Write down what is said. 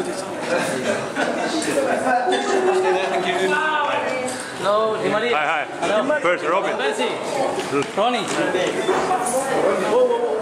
Hello, Di Maria. Hi. Hello. First, Robin. Ronnie.